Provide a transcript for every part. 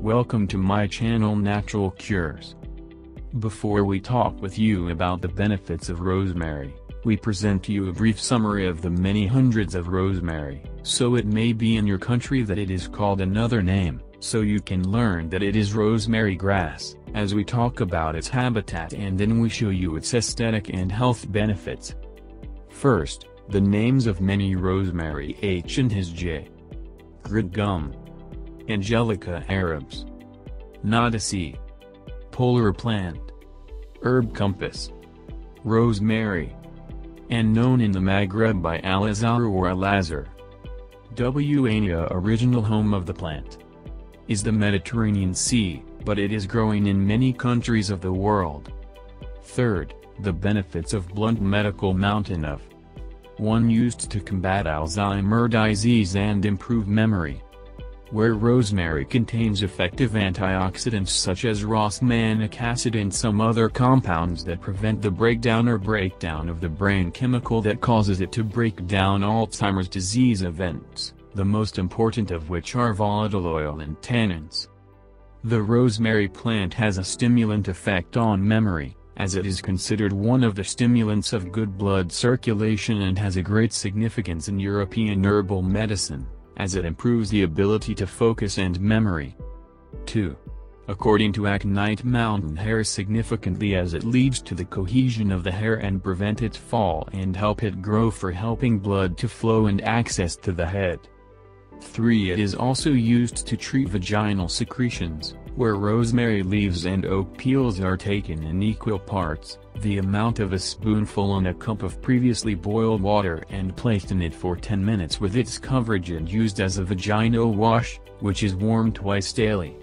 Welcome to my channel Natural Cures. Before we talk with you about the benefits of rosemary, we present to you a brief summary of the many hundreds of rosemary. So it may be in your country that it is called another name, so you can learn that it is rosemary grass, as we talk about its habitat and then we show you its aesthetic and health benefits. First, the names of many rosemary H and his J. Grid gum. Angelica arabs. Nadaceae. Polar plant. Herb compass. Rosemary. And known in the Maghreb by Al-Azhar or Al-Azhar. Wania, original home of the plant, is the Mediterranean Sea, but it is growing in many countries of the world. Third, the benefits of blunt medical mountain of 1. Used to combat Alzheimer's disease and improve memory. Where rosemary contains effective antioxidants such as rosmanic acid and some other compounds that prevent the breakdown of the brain chemical that causes it to break down Alzheimer's disease events, the most important of which are volatile oil and tannins. The rosemary plant has a stimulant effect on memory, as it is considered one of the stimulants of good blood circulation and has a great significance in European herbal medicine, as it improves the ability to focus and memory. 2. According to aconite mountain hair significantly as it leads to the cohesion of the hair and prevent its fall and help it grow for helping blood to flow and access to the head. 3. It is also used to treat vaginal secretions, where rosemary leaves and oak peels are taken in equal parts, the amount of a spoonful in a cup of previously boiled water and placed in it for 10 minutes with its coverage and used as a vaginal wash, which is warmed twice daily.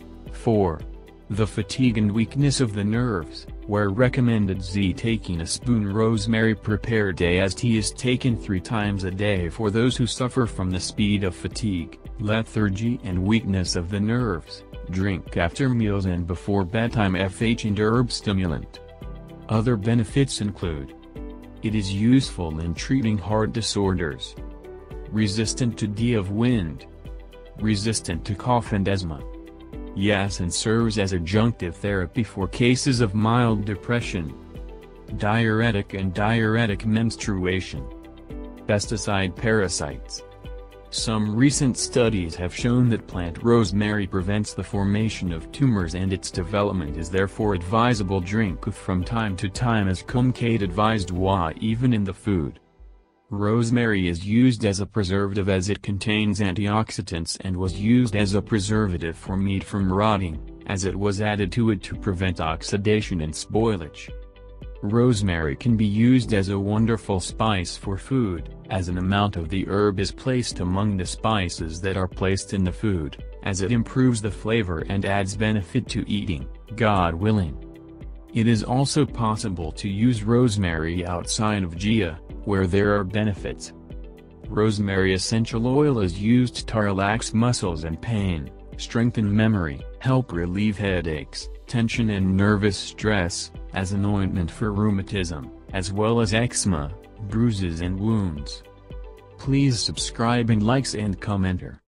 4. The fatigue and weakness of the nerves, where recommended taking a spoon rosemary per day as tea is taken 3 times a day for those who suffer from the speed of fatigue, lethargy and weakness of the nerves, drink after meals and before bedtime FH and herb stimulant. Other benefits include: it is useful in treating heart disorders, resistant to D of wind, resistant to cough and asthma. Yes, and serves as adjunctive therapy for cases of mild depression, diuretic and diuretic menstruation, pesticide parasites. Some recent studies have shown that plant rosemary prevents the formation of tumors and its development is therefore advisable drink from time to time as Kumkate advised why even in the food. Rosemary is used as a preservative as it contains antioxidants and was used as a preservative for meat from rotting, as it was added to it to prevent oxidation and spoilage. Rosemary can be used as a wonderful spice for food, as an amount of the herb is placed among the spices that are placed in the food, as it improves the flavor and adds benefit to eating, God willing. It is also possible to use rosemary outside of Gia, where there are benefits. Rosemary essential oil is used to relax muscles and pain, strengthen memory, help relieve headaches, tension and nervous stress, as an ointment for rheumatism, as well as eczema, bruises and wounds. Please subscribe and likes and commenter.